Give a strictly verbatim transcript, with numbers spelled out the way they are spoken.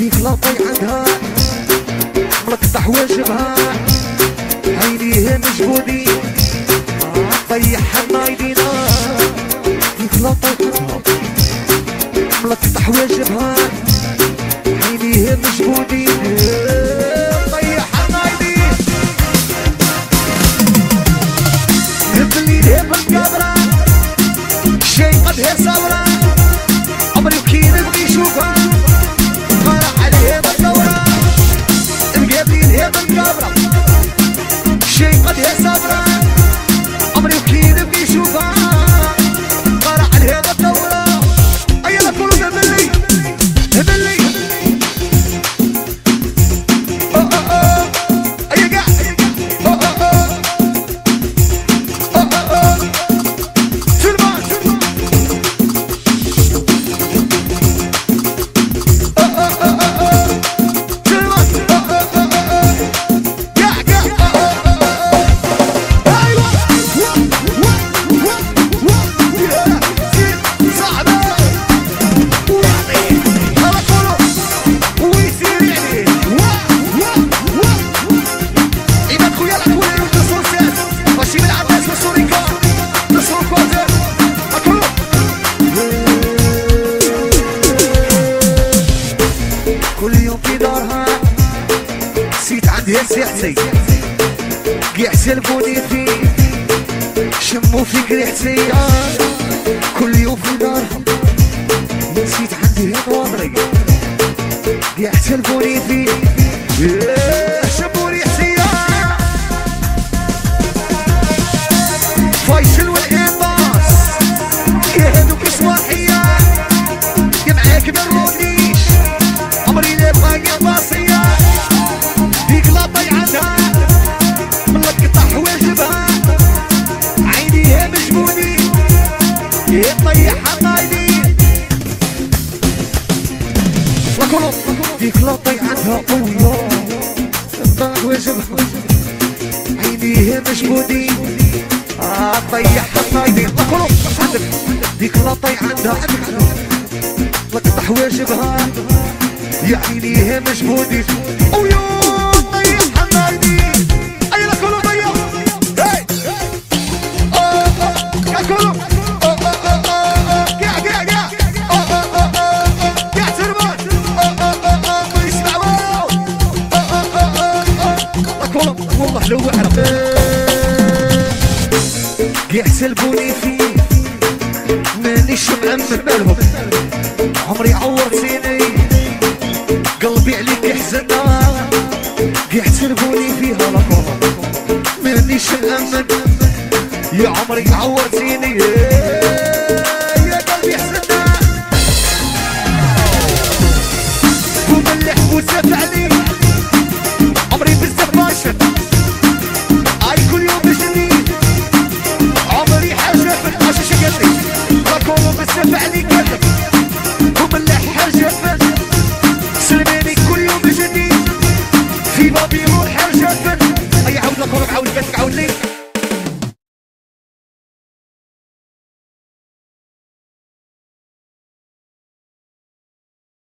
ديك لاطي عندها ملقطة حواجبها عينيها مجهودين طيحها نايدينا ديك لاطي عندها ملقطة حواجبها عينيها مجهودين طيحها نايدين الليل هي بالكاميرا شي قد هي صورة عمري كي نبغي نشوفها طالع عليها بالدورة مقابلين هي بالكاميرا شي قد هي صورة عمري كي نبغي نشوفها طالع عليها بالدورة أيلا كلوا هبلي هبلي أوه أوه أوه أيا قاع أوه أوه أوه أوه أوه سلمان كل يوم في دارها نسيت عندها سيحتي قاع سلبوني فيه شموا فيك ريحتي كل يوم في دارها نسيت عندها نواري قاع سلبوني فيه شموا ريحتي فايشل والإنباس يهدوك صباحية يا معاك بالرونيش عمري لا باقي باصية ديك لاطي عندها ملقطة حواجبها عينيها مجبوني يطيحها نايلين ديك لاطي عندها قوية ملقطة حواجبها عينيها مجبوني طيحها نايلين ديك لاطي عندها ملقطة حواجبها يا عينيها مجهودي ويوم طيحها نايدين أيلا كلوا طيح هاي يا كلوا قاع قاع قاع قاع سرمان ما يسمعوا كلوا والله لو أعرف قاع سلبوني فيه مانيش مأمن بالهم عمري عورتيني قلبي عليك يحزن قاع تربوني فيها لكوما مانيش مأمن يا عمري عورتيني يا قلبي يحزن وملح وسف عليك